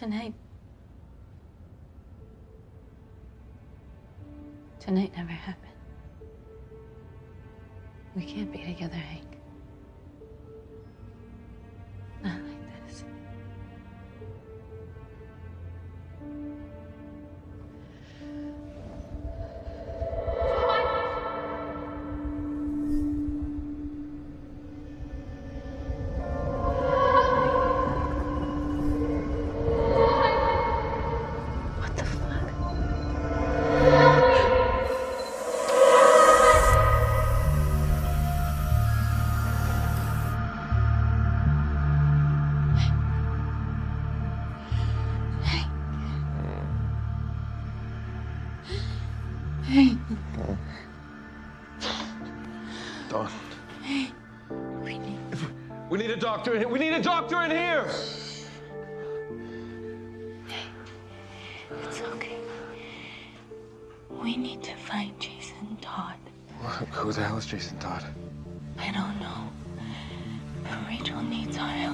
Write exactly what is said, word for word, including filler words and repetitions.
Tonight. Tonight never happened. We can't be together, Hank. Not like this. What the fuck? Hey. Dawn. Hey. We need... We need a doctor in here. We need a doctor in here! Hey. It's okay. We need to find Jason Todd. Who the hell is Jason Todd? I don't know. But Rachel needs our help.